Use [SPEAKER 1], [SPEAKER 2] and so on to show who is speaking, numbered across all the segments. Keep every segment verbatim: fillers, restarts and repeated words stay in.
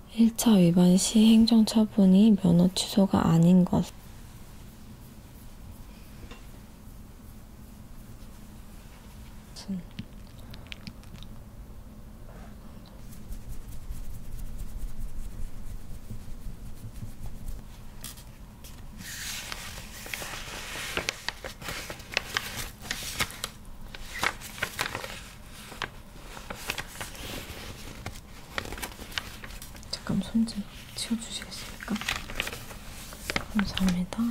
[SPEAKER 1] 일 차 위반 시 행정처분이 면허 취소가 아닌 것은 잠깐 손 좀 치워주시겠습니까? 감사합니다.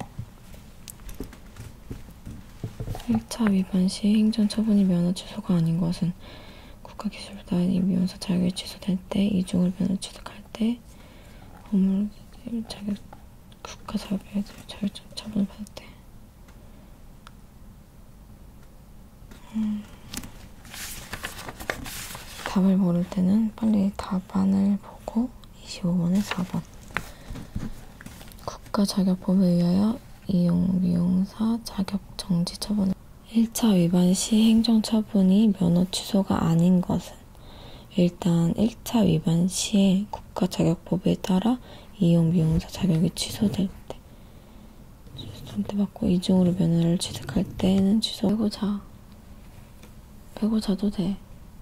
[SPEAKER 1] 일 차 위반 시 행정처분이 면허 취소가 아닌 것은 국가기술단 임용사 자격이 취소될 때, 이중을 면허 취득할 때, 업무 자격 국가 자격에 자격 처분을 받을 때. 음. 답을 모를 때는 빨리 답안을 보고 이십오 번에 사 번. 국가자격법에 의하여 이용, 미용사 자격 정지 처분을 일 차 위반 시 행정처분이 면허 취소가 아닌 것은 일단 일 차 위반 시에 국가자격법에 따라 이용, 미용사 자격이 취소될 때 취소될 때 받고 이중으로 면허를 취득할 때는 취소. 빼고 자. 빼고 자도 돼.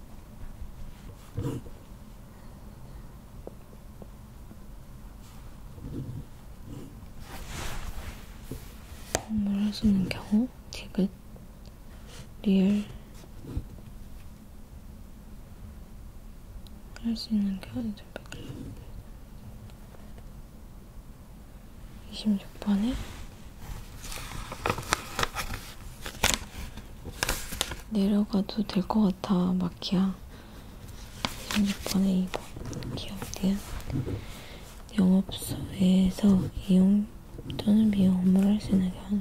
[SPEAKER 1] 업무를 할 수 있는 경우 디귿 리을 할 수 있는 경우 이십육 번에 내려가도 될 것 같아. 마키야. 이십육 번에 이 번 기억 니은 영업소에서 이용 또는 미용 업무를 할 수 있는 경우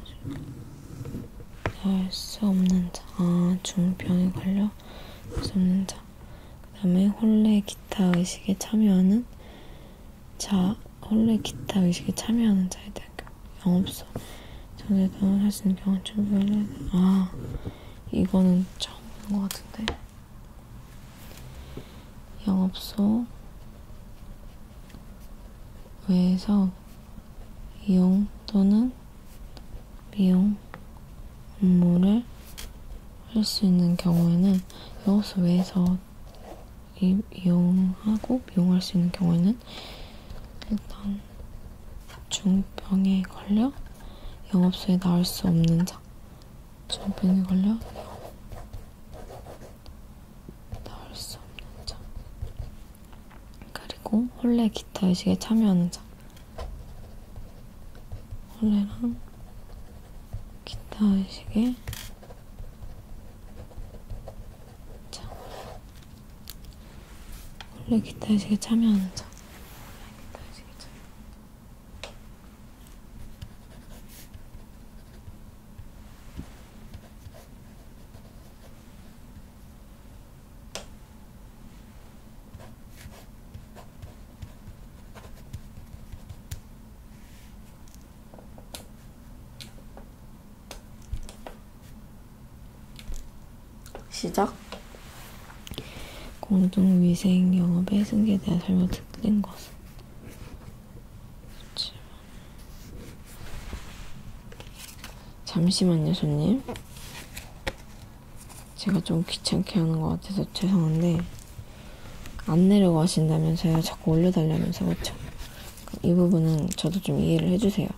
[SPEAKER 1] 할 수 없는 자. 아, 중병에 걸려 할 수 없는 자. 그 다음에 혼례 기타 의식에 참여하는 자. 혼례 기타 의식에 참여하는 자에 대한 경우. 영업소 전제동을 할 수 있는 경우 준비를. 아, 이거는 처음 보는 것 같은데. 영업소 외에서 이용 또는 미용 업무를 할 수 있는 경우에는 영업소 외에서 이, 이용하고 미용할 수 있는 경우에는 일단 중병에 걸려 영업소에 나올 수 없는 자. 중병에 걸려 나올 수 없는 자. 그리고 혼례 기타 의식에 참여하는 자. 혼례랑 기타 의식에 자. 혼례 기타 의식에 참여하는 자. 시작. 공동위생 영업의 승계에 대한 설명 특징 것은 잠시만요, 손님. 제가 좀 귀찮게 하는 것 같아서 죄송한데 안 내려고 하신다면서요. 자꾸 올려달라면서. 그렇죠? 이 부분은 저도 좀 이해를 해주세요.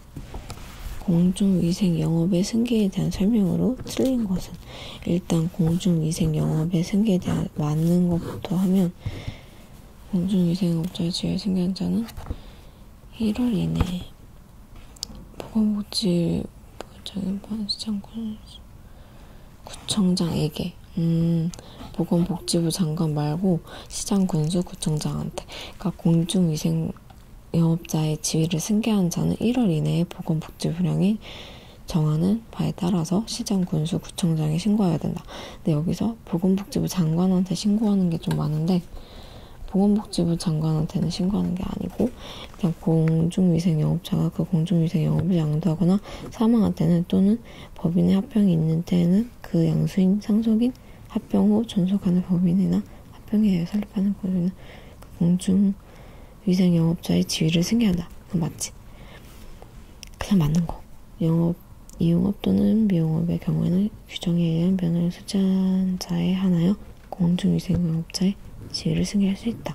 [SPEAKER 1] 공중위생 영업의 승계에 대한 설명으로 틀린 것은 일단 공중위생 영업의 승계에 대한 맞는 것부터 하면 공중위생업자의 지위에 승계한 자는 일월 이내에 보건복지 시장군 구청장에게 음, 보건복지부 장관 말고 시장군수 구청장한테. 그러니까 공중위생 영업자의 지위를 승계한 자는 일월 이내에 보건복지부령이 정하는 바에 따라서 시장, 군수, 구청장에 신고해야 된다. 근데 여기서 보건복지부 장관한테 신고하는 게 좀 많은데 보건복지부 장관한테는 신고하는 게 아니고 그냥 공중위생 영업자가 그 공중위생 영업을 양도하거나 사망한 때는 또는 법인의 합병이 있는 때에는 그 양수인 상속인 합병 후 존속하는 법인이나 합병에 의해 설립하는 법인은 그 공중 위생영업자의 지위를 승계한다. 맞지? 그냥 맞는 거. 영업, 이용업 또는 미용업의 경우에는 규정에 의한 변화를 수취한 자에 한하여 공중위생영업자의 지위를 승계할 수 있다.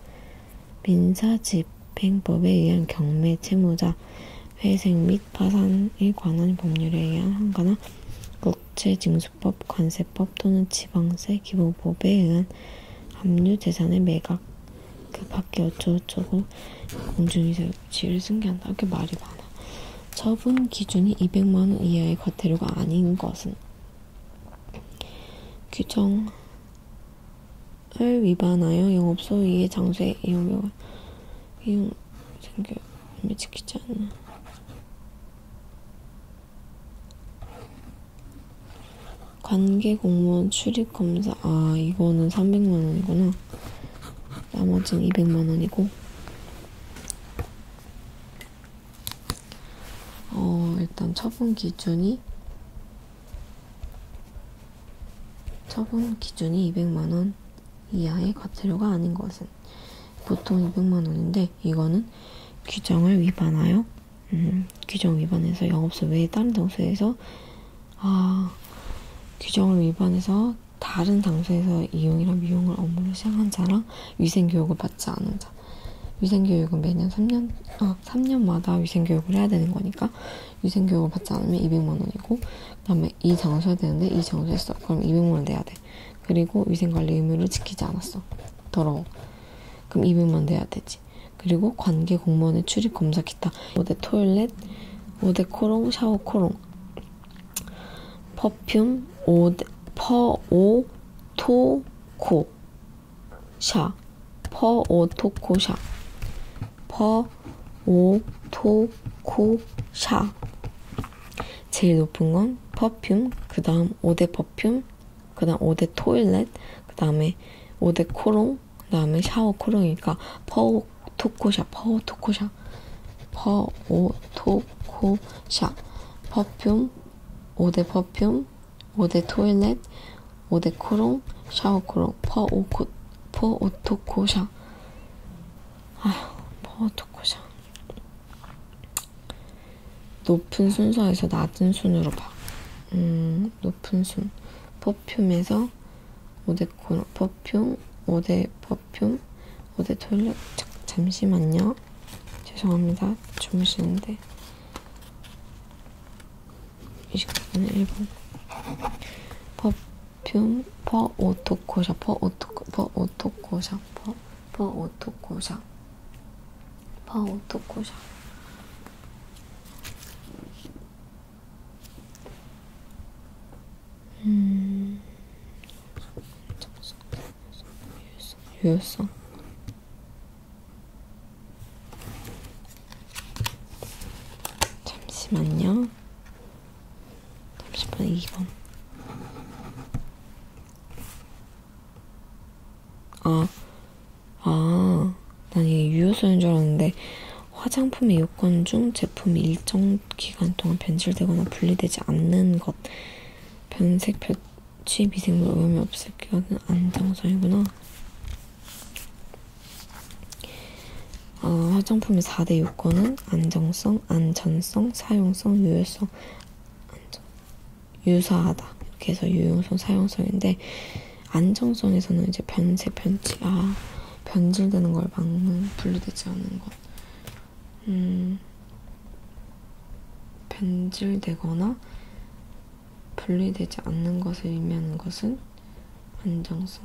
[SPEAKER 1] 민사집행법에 의한 경매, 채무자, 회생 및 파산에 관한 법률에 의한 한가나 국제징수법, 관세법 또는 지방세, 기본법에 의한 압류재산의 매각 그 밖에 어쩌고저쩌고 공중위생 지위를 승계한다. 이렇게 말이 많아. 처분 기준이 이백만 원 이하의 과태료가 아닌 것은 규정을 위반하여 영업소 이의 장소에 이용 이용 생겨 지키지 않나. 관계 공무원 출입 검사. 아, 이거는 삼백만 원이구나. 나머지는 이백만 원이고. 어, 일단 처분 기준이 처분 기준이 이백만 원 이하의 과태료가 아닌 것은 보통 이백만 원인데 이거는 규정을 위반하여 음, 규정 위반해서 영업소 외에 다른 장소에서 아 규정을 위반해서 다른 장소에서 이용이나 미용을 업무를 시행한 자랑 위생교육을 받지 않은 자. 위생교육은 매년 삼 년, 어, 삼 년마다 위생교육을 해야 되는 거니까 위생교육을 받지 않으면 이백만 원이고 그 다음에 이 장소에 되는데 이 장소에 했어. 그럼 이백만 원 내야 돼. 그리고 위생관리 의무를 지키지 않았어. 더러워. 그럼 이백만 원 내야 되지. 그리고 관계 공무원의 출입 검사 기타 오대 토일렛, 오대 코롱, 샤워 코롱, 퍼퓸, 오대, 퍼, 오, 토, 코, 샤, 퍼, 오, 토, 코, 샤, 퍼, 오, 토, 코, 샤. 제일 높은 건 퍼퓸, 그 다음 오대 퍼퓸, 그 다음 오대 토일렛, 그 다음에 오대 코롱, 그 다음에 샤워 코롱이니까 퍼, 오, 토, 코, 샤, 퍼, 오, 토, 코, 샤, 퍼, 오, 토, 코, 샤. 퍼퓸, 오대 퍼퓸, 오대 토일렛, 오대 코롱, 샤워 코롱, 퍼, 오, 코, 퍼, 오, 토, 코, 샤. 아휴, 퍼, 오, 토, 코, 샤. 높은 순서에서 낮은 순으로 봐. 음, 높은 순. 퍼퓸에서 오대 코롱, 퍼퓸, 오대 퍼퓸, 오대 토일렛. 자, 잠시만요. 죄송합니다. 주무시는데. 이십 분에 일 분. 퍼퓸, 퍼, 오토코샤, 퍼, 오토코, 퍼, 오토코샤, 퍼, 퍼, 오토코샤, 퍼, 오토코샤. 음, 유효성. 잠시만요. 잠시만, 이 번. 아, 아, 난 이게 유효성인 줄 알았는데, 화장품의 요건 중 제품이 일정 기간 동안 변질되거나 분리되지 않는 것, 변색, 변취, 미생물 오염이 없을 경우는 안정성이구나. 아, 화장품의 사 대 요건은 안정성, 안전성, 사용성, 유효성, 안전, 유사하다. 이렇게 해서 유효성, 사용성인데, 안정성에서는 이제 변색, 변치, 아, 변질되는 걸 막는, 분리되지 않는 것. 음, 변질되거나 분리되지 않는 것을 의미하는 것은 안정성.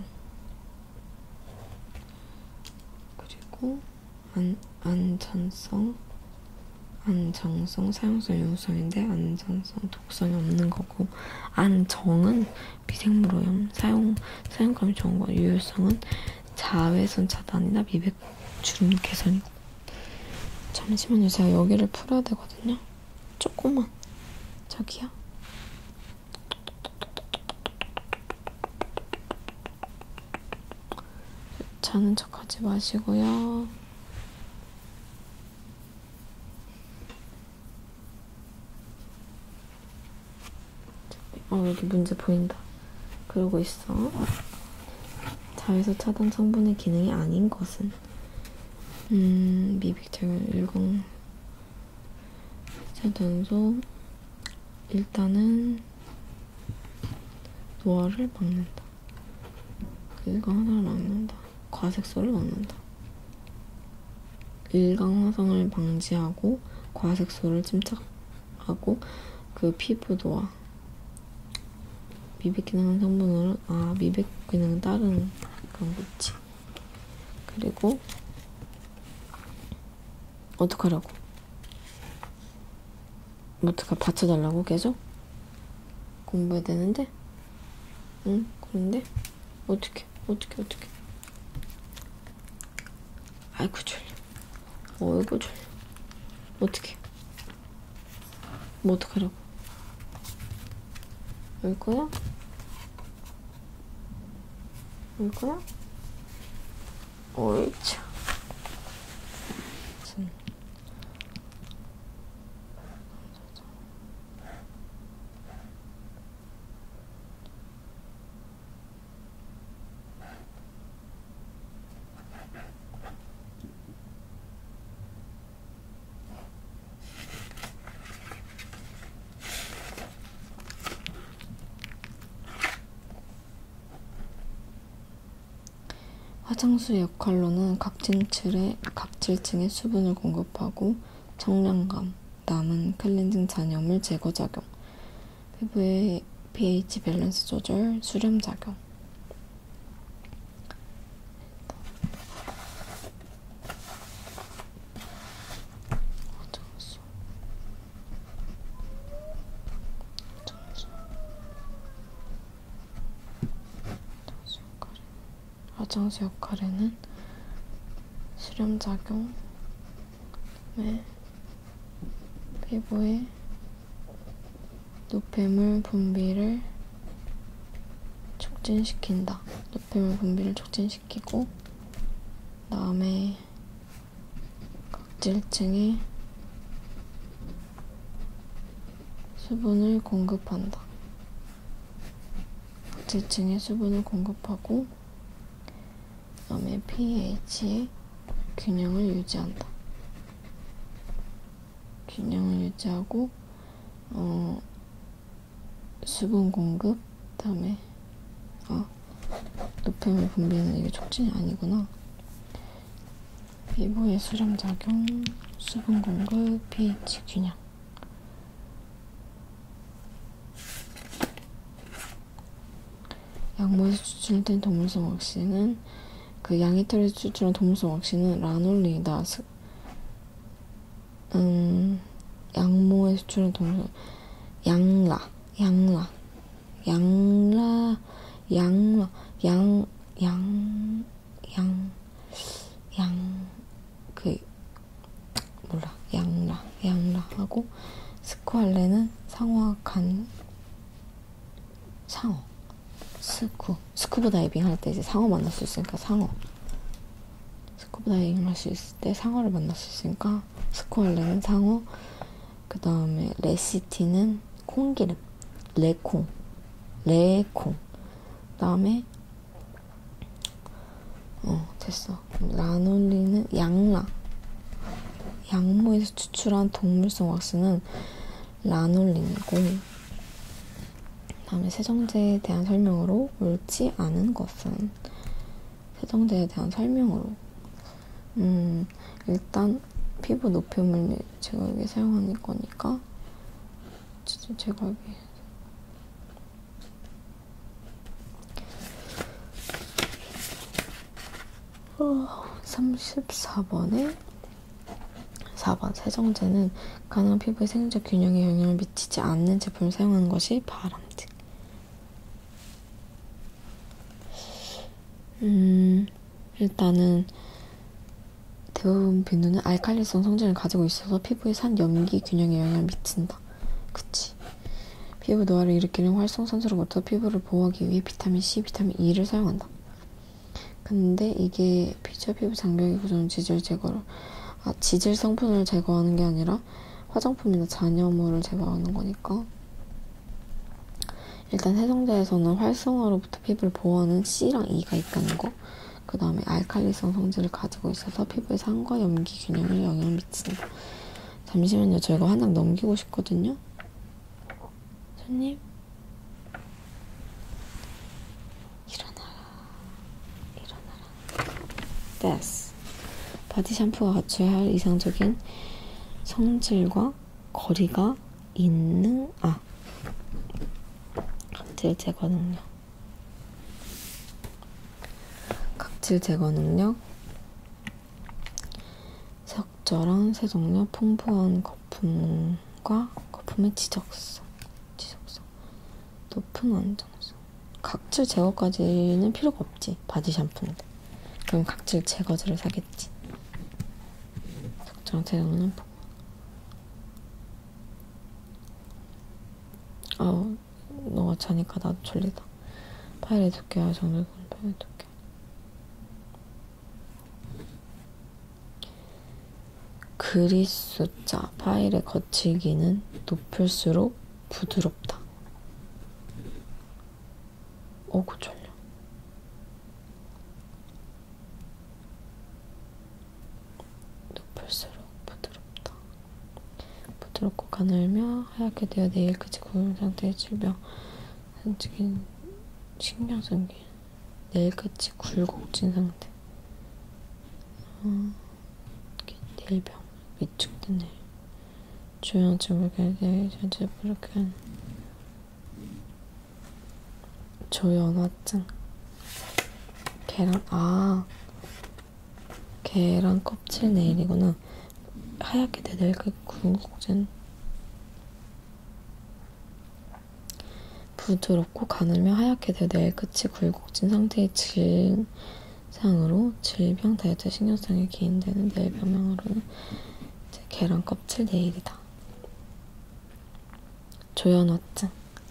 [SPEAKER 1] 그리고 안, 안전성, 안정성, 사용성, 유효성인데 안전성, 독성이 없는 거고, 안정은 미생물 오염, 사용, 사용감이 좋은 거, 유효성은 자외선 차단이나 미백 주름 개선이고. 잠시만요, 제가 여기를 풀어야 되거든요. 조금만. 저기요. 자는 척하지 마시고요. 어, 여기 문제 보인다. 그러고 있어. 자외선 차단 성분의 기능이 아닌 것은 음, 미백작용 일공 세단소 일단은 노화를 막는다. 일광 화성을 막는다. 과색소를 막는다. 일광 화성을 방지하고 과색소를 침착하고 그 피부 노화 미백 기능한 성분으로 아 미백 기능은 다른 그런 거 있지. 그리고 어떡하라고? 어떡하 받쳐달라고 계속? 공부해야 되는데? 응? 그런데? 어떡해 어떡해 어떡해 아이고 졸려 어이구 졸려 어떡해 뭐 어떡하라고 올 거야? 올 거야? 어이 참 화장수 역할로는 각질층에, 각질층에 수분을 공급하고 청량감, 남은 클렌징 잔여물 제거 작용, 피부의 pH 밸런스 조절, 수렴 작용. 화장수. 화장수. 화장수 역할에. 화장수 역할에는 수렴 작용, 네. 피부에 노폐물 분비를 촉진시킨다. 노폐물 분비를 촉진시키고 그다음에 각질층에 수분을 공급한다. 각질층에 수분을 공급하고 그다음에 pH의 균형을 유지한다. 균형을 유지하고 어, 수분 공급 그다음에 아 노폐물 분비는 이게 촉진이 아니구나. 피부의 수렴 작용, 수분 공급, pH 균형. 양모에서 추출된 동물성 왁신은 그 양이털에서 추출한 동물성 왁신은 라놀린이다. 음, 양모에서 추출한 동물성 양라, 양라, 양라, 양라, 양, 양, 양, 양, 그 몰라, 양라, 양라 하고 스쿠알레는 상어와 간 상어. 스쿠 스쿠버 다이빙 할 때 이제 상어 만날 수 있으니까 상어 스쿠버 다이빙 할 수 있을 때 상어를 만날 수 있으니까 스쿠알레는 상어. 그 다음에 레시티는 콩기름 레콩 레콩. 그 다음에 어 됐어. 라놀린은 양라. 양모에서 추출한 동물성 왁스는 라놀린이고 다음에 세정제에 대한 설명으로 옳지 않은 것은 세정제에 대한 설명으로 음 일단 피부 노폐물 제거하기 사용하는 거니까 진짜 제거하기 어, 삼십사 번에 사 번 세정제는 가능한 피부의 생리적 균형에 영향을 미치지 않는 제품을 사용하는 것이 바람직. 음, 일단은 대부분 비누는 알칼리성 성질을 가지고 있어서 피부의 산 염기 균형에 영향을 미친다. 그치. 피부 노화를 일으키는 활성산소로부터 피부를 보호하기 위해 비타민 C, 비타민 E를 사용한다. 근데 이게 피지와 피부 장벽에 구조는 지질 제거를 아, 지질 성분을 제거하는 게 아니라 화장품이나 잔여물을 제거하는 거니까 일단 세정제에서는 활성화로부터 피부를 보호하는 C랑 E가 있다는 거. 그 다음에 알칼리성 성질을 가지고 있어서 피부의 산과 염기 균형에 영향을 미친다. 잠시만요. 저 이거 한 장 넘기고 싶거든요. 손님? 일어나라. 일어나라. 됐어. 바디 샴푸가 갖춰야 할 이상적인 성질과 거리가 있는, 아, 각질 제거 능력. 각질 제거 능력, 적절한 세정력, 풍부한 거품과 거품의 지적성, 지적성, 높은 안정성. 각질 제거까지는 필요가 없지, 바디 샴푸인데. 그럼 각질 제거제를 사겠지. 적절한 세정력. 아우, 너가 자니까 나도 졸리다. 파일의 두께와 정렬 파일의 두께. 그릿 숫자. 파일의 거칠기는 높을수록 부드럽다. 어구 졸려. 높을수록 부드럽다. 부드럽고 가늘며 하얗게 되어 네일 끝이 굵은 상태의 질병. 산적인 신경성기. 네일 끝이 굴곡진 상태. 어, 네일병. 위축된 네일. 조형증 불쾌 전체 불쾌한 조연화증. 계란, 아 계란 껍질 네일이구나. 하얗게 된 네일 끝 굴곡진. 부드럽고 가늘며 하얗게 된 네일 끝이 굴곡진 상태의 증상으로 질병, 다이어트, 신경성에 기인되는 네일 병명으로는 계란 껍질 네일이다. 조연화증.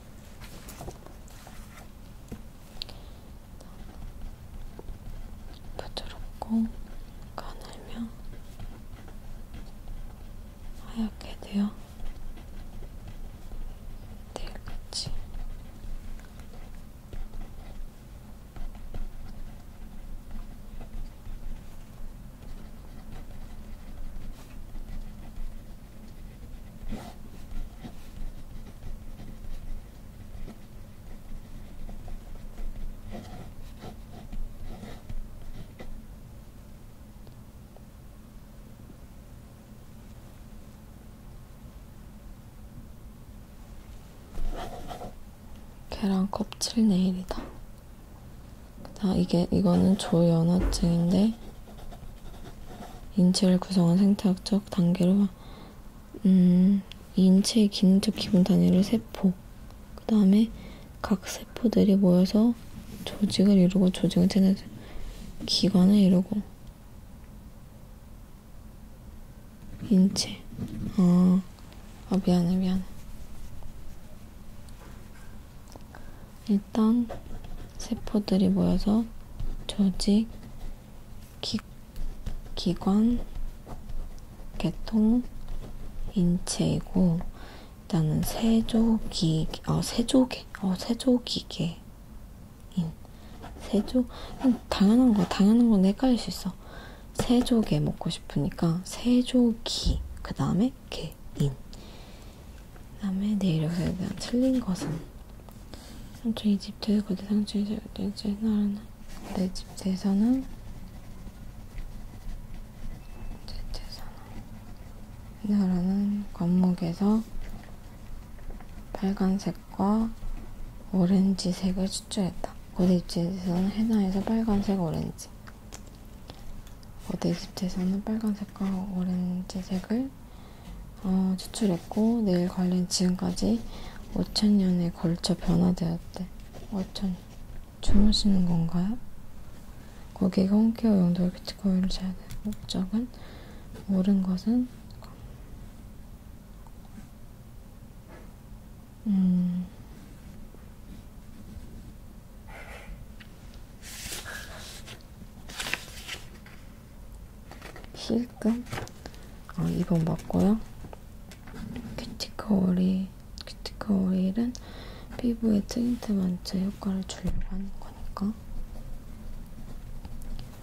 [SPEAKER 1] 부드럽고 가늘며 하얗게 되어 네일 끝이 계란 껍질 네일이다. 자, 이게, 이거는 조연화증인데, 인체를 구성한 생태학적 단계로, 음, 인체의 기능적 기본 단위를 세포, 그 다음에 각 세포들이 모여서 조직을 이루고, 조직은 체내 기관을 이루고, 인체. 아, 아 미안해, 미안해. 일단 세포들이 모여서 조직, 기, 기관, 계통, 인체이고, 일단은 세조기, 어, 세조개, 어, 세조기계인. 세조, 당연한 거, 당연한 건 헷갈릴 수 있어. 세조개 먹고 싶으니까 세조기, 그 다음에 개인. 그 다음에 내일에서에 대한 틀린 것은 삼촌 이집트 거대 상층에서 열대지 나라는 내 이집트에서는 이집트에서는 이 나라는 관목에서 빨간색과 오렌지색을 추출했다. 고대 이집트에서는 해나에서 빨간색, 오렌지. 고대 이집트에서는 빨간색과 오렌지색을 어, 추출했고 네일 관련 지금까지 오천 년에 걸쳐 변화되었대. 오천 년. 주무시는 건가요? 고객의 홈케어 용도의 큐티클 오일을 사야 돼. 목적은 옳은 것은 음 힐끔 어, 이 번 맞고요. 큐티클 오일 큐티클 오일은 피부에 트리트먼트 효과를 주려고 하는 거니까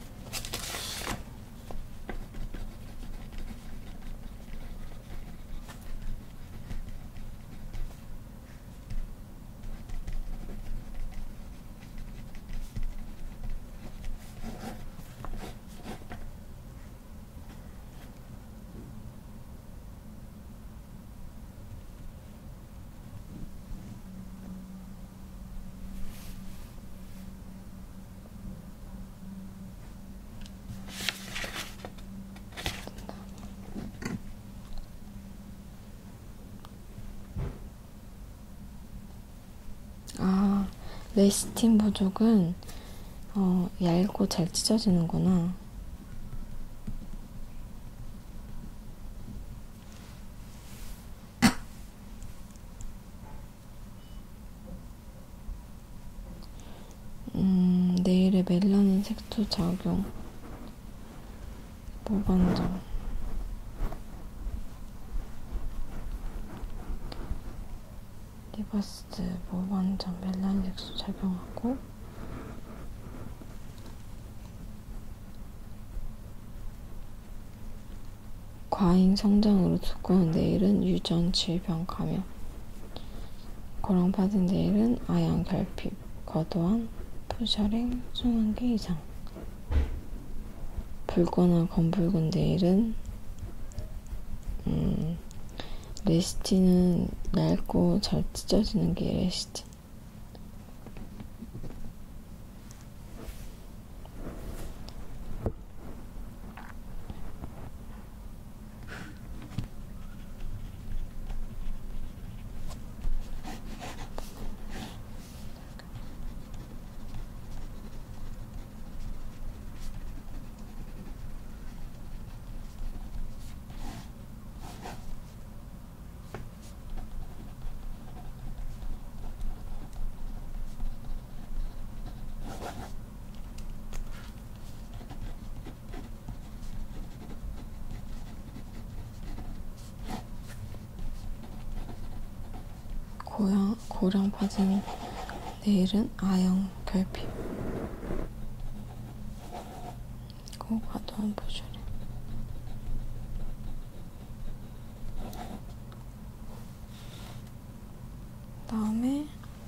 [SPEAKER 1] 레시틴 부족은 어, 얇고 잘 찢어지는구나. 음, 네일에 멜라닌 색소 작용. 모반점. 리버스 모반점 멜라닌 색소 작용하고 과잉 성장으로 두꺼운 네일은 유전, 질병, 감염. 고랑 파진 네일은 아연 결핍, 과도한 푸셔링, 순환계 이상. 붉거나 검붉은 네일은 음, 레시틴은 얇고 잘 찢어지는 게 레시틴. 고양, 고량 파진 네일은 아연 결핍, 과도한 푸셔링. 다음에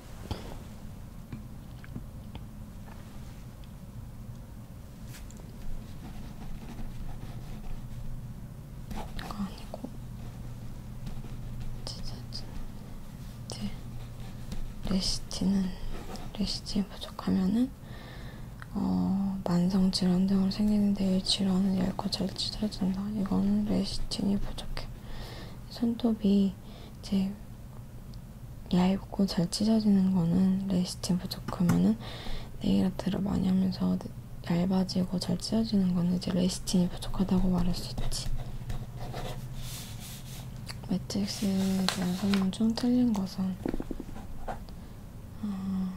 [SPEAKER 1] 이거 아니고 찢어진 이제 레시틴은 레시틴이 부족하면은 어, 만성 질환 등으로 생기는 네일 질환은 얇고 잘 찢어진다. 이거는 레시틴이 부족해. 손톱이 이제 얇고 잘 찢어지는 거는 레시틴 부족하면은 네일 아트를 많이 하면서 얇아지고 잘 찢어지는 거는 이제 레시틴이 부족하다고 말할 수 있지. 매트릭스에 대한 설명 중 틀린 것은 어,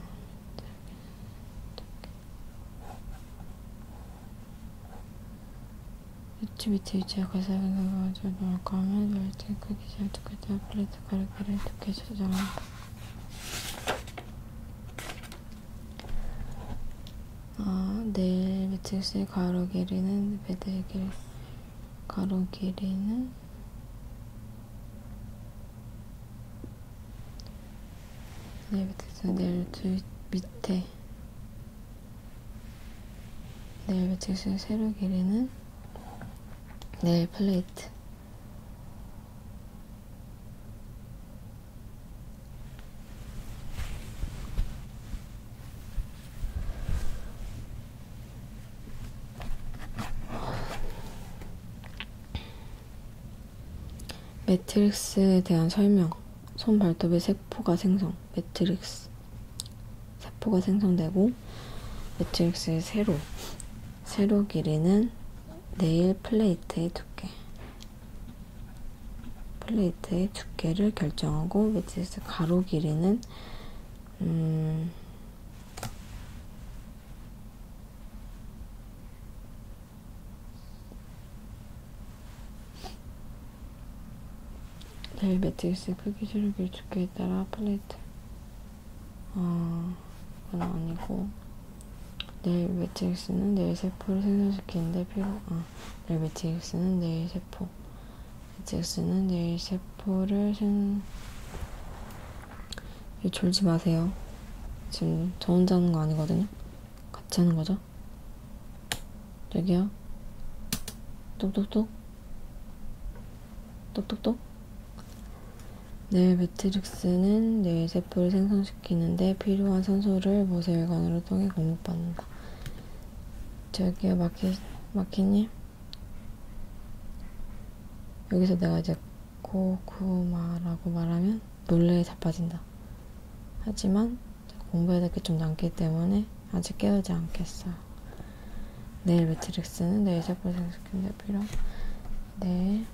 [SPEAKER 1] 유튜비트 유지와 가사가 조정할까 하면 웰팅 크기 잘 두께 따라 플레이트 가르기를 두께 조정한다. 아, 네일 매트릭스의 가로 길이는 베드의 길이 가로 길이는 네일 매트릭스는 네일 두 밑에 네일 매트릭스의 세로 길이는 네일 플레이트 매트릭스에 대한 설명. 손 발톱의 세포가 생성. 매트릭스 세포가 생성되고 매트릭스의 세로 세로 길이는 네일 플레이트의 두께 플레이트의 두께를 결정하고 매트릭스 가로 길이는 음, 네일 매트릭스 크기, 세로 길이, 두께에 따라 플레이트 어, 그건 아니고 네일 매트릭스는 네일 세포를 생성시키는데 필요 아, 네일 매트릭스는 네일 세포 매트릭스는 네일 세포를 생 졸지 마세요. 지금 저 혼자 하는 거 아니거든요. 같이 하는 거죠. 저기요. 똑똑똑 똑똑똑. 네일 매트릭스는 네일 세포를 생성시키는데 필요한 산소를 모세혈관으로 통해 공급받는다. 저기요, 마키, 마키님. 여기서 내가 이제 고구마라고 말하면 놀래에 자빠진다. 하지만 공부해야 될 게 좀 남기 때문에 아직 깨우지 않겠어요. 내일 매트릭스는 내일 세포 생성시키는 데 필요. 내일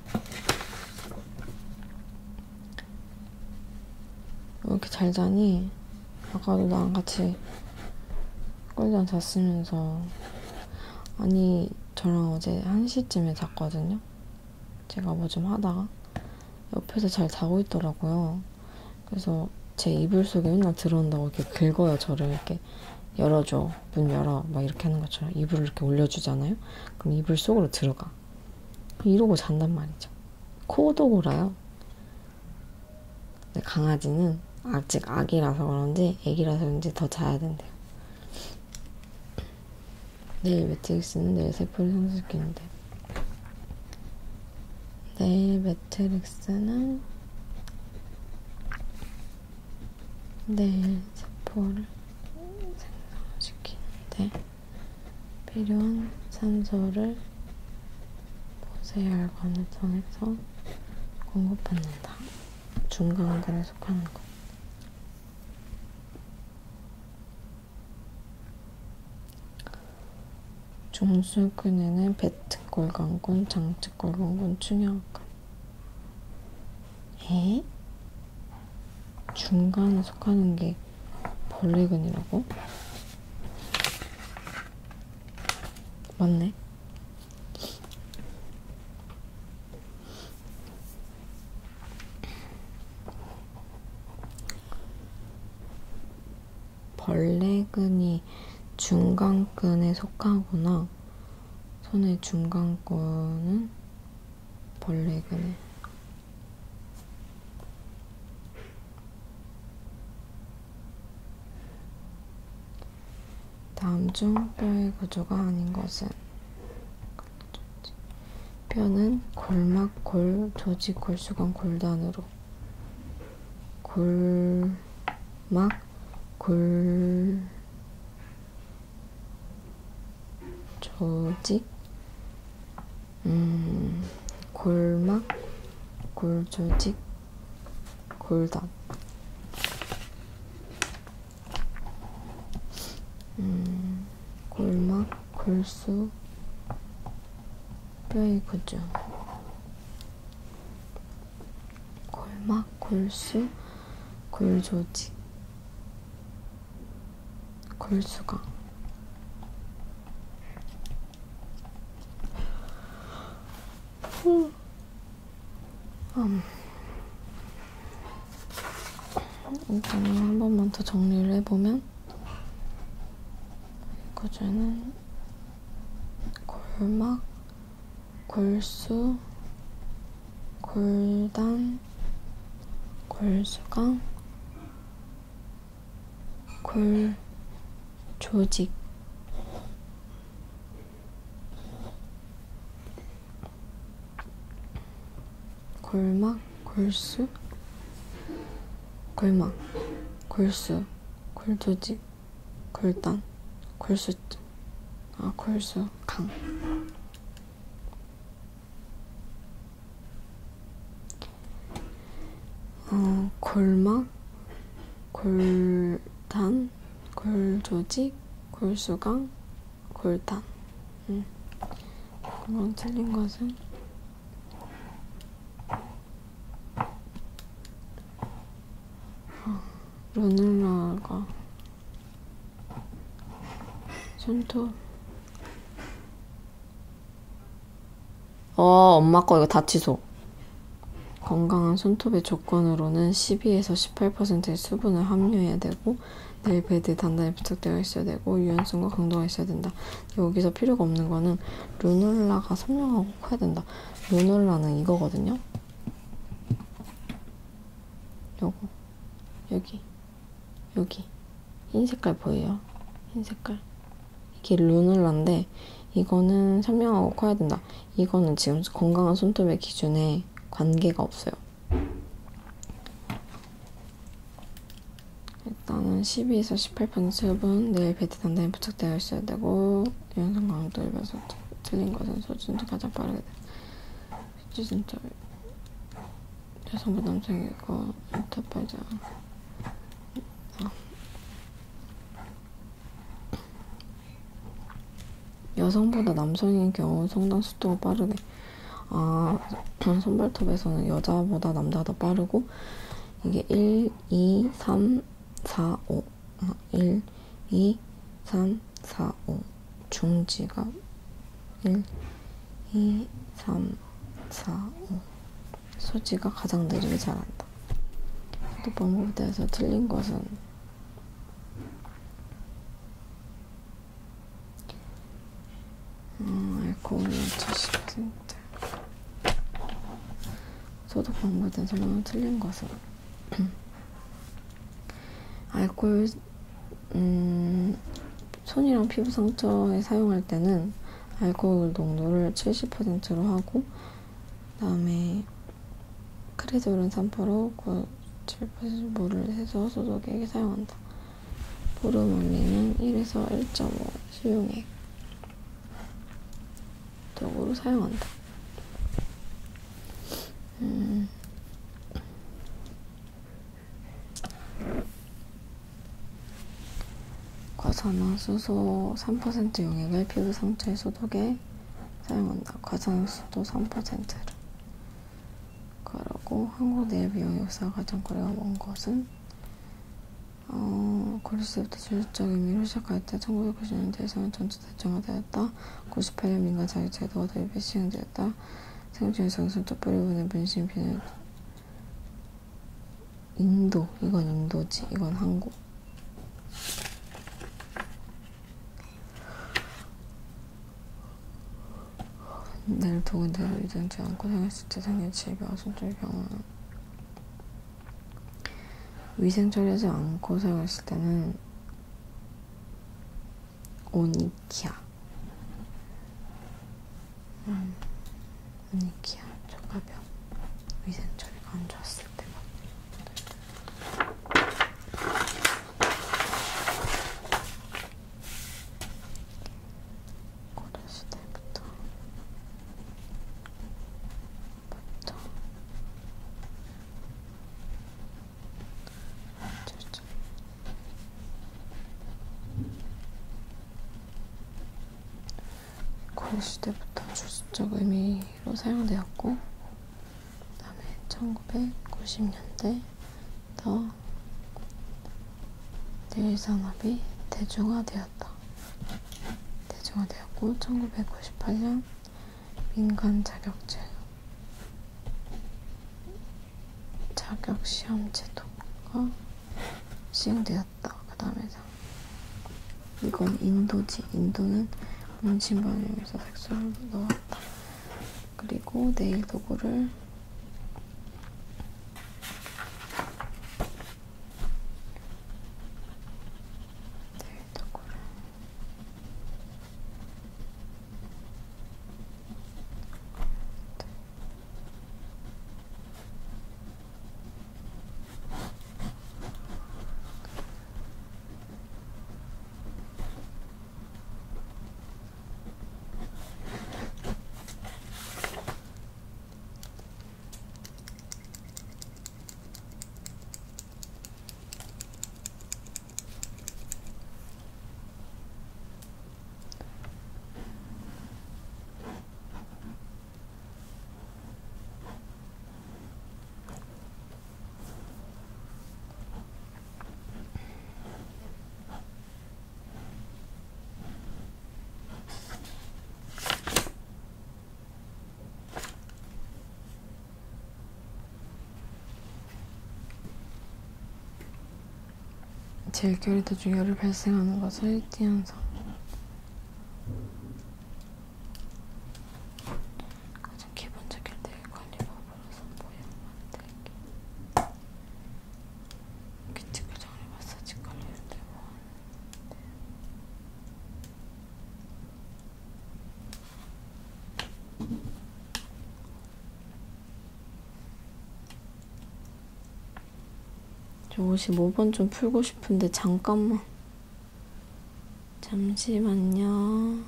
[SPEAKER 1] 왜 이렇게 잘 자니? 아까도 나랑 같이 꿀잠 잤으면서. 아니 저랑 어제 한 시쯤에 잤거든요. 제가 뭐 좀 하다가 옆에서 잘 자고 있더라고요. 그래서 제 이불 속에 맨날 들어온다고 이렇게 긁어요. 저를 이렇게 열어줘, 문 열어 막 이렇게 하는 것처럼 이불을 이렇게 올려주잖아요. 그럼 이불 속으로 들어가. 이러고 잔단 말이죠. 코도 골아요. 근데 강아지는 아직 아기라서 그런지 애기라서 그런지 더 자야 된대요. 내일 매트릭스는 내일 세포를 생성시키는데 내일 매트릭스는 내일 세포를 생성시키는데 필요한 산소를 모세혈관을 통해서 공급받는다. 중간근에 속하는 것. 중枢근에는 배트골간근, 장측골간근, 충혈근. 에? 중간에 속하는 게 벌레근이라고? 맞네. 벌레근이 중간근에 속하거나 손의 중간근은 벌레근에. 다음 중 뼈의 구조가 아닌 것은? 뼈는 골막, 골, 조직, 골수관, 골단으로. 골막, 골, 조직, 음, 골막, 골조직, 골단. 음, 골막, 골수, 뼈의 구조. 골막, 골수, 골조직, 골수가. 음. 음. 일단 한 번만 더 정리를 해보면 구조는 골막, 골수, 골단, 골수강, 골조직. 골막, 골수, 골막, 골수, 골조직, 골단, 골수, 아, 골수, 강. 어, 골막, 골단, 골조직, 골수강, 골단. 음. 그럼 틀린 것은 어, 루눌라가 손톱. 어, 엄마 거 이거 다 취소. 건강한 손톱의 조건으로는 십이에서 십팔 퍼센트의 수분을 함유해야 되고 네일 패드에 단단히 부착되어 있어야 되고 유연성과 강도가 있어야 된다. 여기서 필요가 없는 거는 루눌라가 선명하고 커야 된다. 루눌라는 이거거든요. 요거 여기 여기 흰 색깔 보여요? 흰 색깔. 이게 루눌라인데 이거는 선명하고 커야 된다. 이거는 지금 건강한 손톱의 기준에 관계가 없어요. 일단은 십이에서 십팔 퍼센트 수분, 네일 패드 단단히 부착되어 있어야 되고 유연성 강도 일에서 틀린 것은 소진도 가장 빠르게 돼. 소진도 여성분 남성이고 인터파자. 아. 여성보다 남성인 경우 성장 속도가 빠르게. 아, 손발톱에서는 여자보다 남자가 더 빠르고, 이게 일, 이, 삼, 사, 오. 아, 일, 이, 삼, 사, 오. 중지가 일, 이, 삼, 사, 오. 수지가 가장 느리게 자란다. 소독 방법에 대해서 틀린 것은 음, 알코올이 칠십 퍼센트. 소독 방법에 대한 설명은 틀린 것은 알코올 음, 손이랑 피부 상처에 사용할 때는 알코올 농도를 칠십 퍼센트로 하고, 그 다음에 크레졸은 삼 퍼센트, 칠 퍼센트 물을 해서 소독액에 사용한다. 보르말린은 일에서 일 점 오 수용액 적으로 사용한다. 음. 과산화수소 삼 퍼센트 용액을 피부 상처의 소독에 사용한다. 과산화수소 삼 퍼센트를. 그리고 한국 네일 미용 역사가 가장 거리가 먼 것은 어, 고려시대부터 제도적 의미로 시작할 때 천구백구십 년대에서는 전체 대중화되었다. 구십팔 년 민간 자격 제도가 도입해 시행되었다. 생존에서 손톱 뿌리부분의 문신 비는 인도, 이건 인도지, 이건 한국. 내를 두근 대로 유전지 않고 생했을 때 생긴 질병, 손톱의 경우는 위생 처리하지 않고 사용했을 때는 오니키아, 음, 오니키아, 촉가병, 위생 처리가 안 좋았을 때. 고려시대부터 부터 고려시대부터 주술적 의미로 사용되었고, 그 다음에 천구백구십 년대부터 네일 산업이 대중화되었다. 대중화되었고, 천구백구십팔 년 민간 자격제 자격 시험 제도가 시행되었다. 그 다음에 이건 인도지. 인도는 문신반용에서 색소를 넣었다. 그리고 네일 도구를 네일 도구를 질결이 도중 열을 발생하는 것을 일티 현상. 가장 기본적인 내일 관리 방법으로 선보여 만들기. 규칙 규정을 마사지 관리를 대보하는데 저 오십오 번 좀 풀고 싶은데 잠깐만. 잠시만요.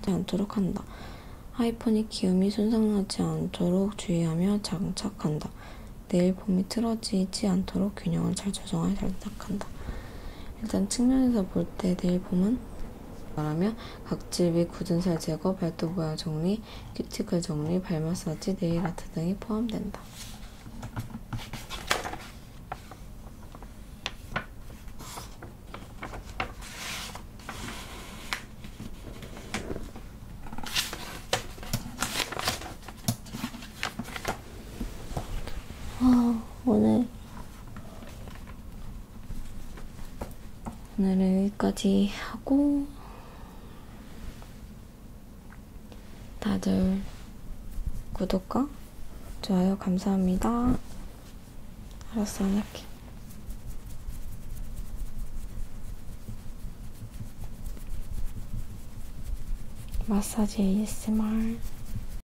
[SPEAKER 1] 않도록 한다. 아이폰이 기음이 손상나지 않도록 주의하며 장착한다. 네일폼이 틀어지지 않도록 균형을 잘 조정하여 장착한다. 일단 측면에서 볼 때 네일폼은 말하며 각질 및 굳은 살 제거, 발톱 모양 정리, 큐티클 정리, 발 마사지, 네일 아트 등이 포함된다. 아, 오늘 오늘은 여기까지 하고 다들 구독과 좋아요 감사합니다. 알았어, 안 할게. 마사지 에이에스엠알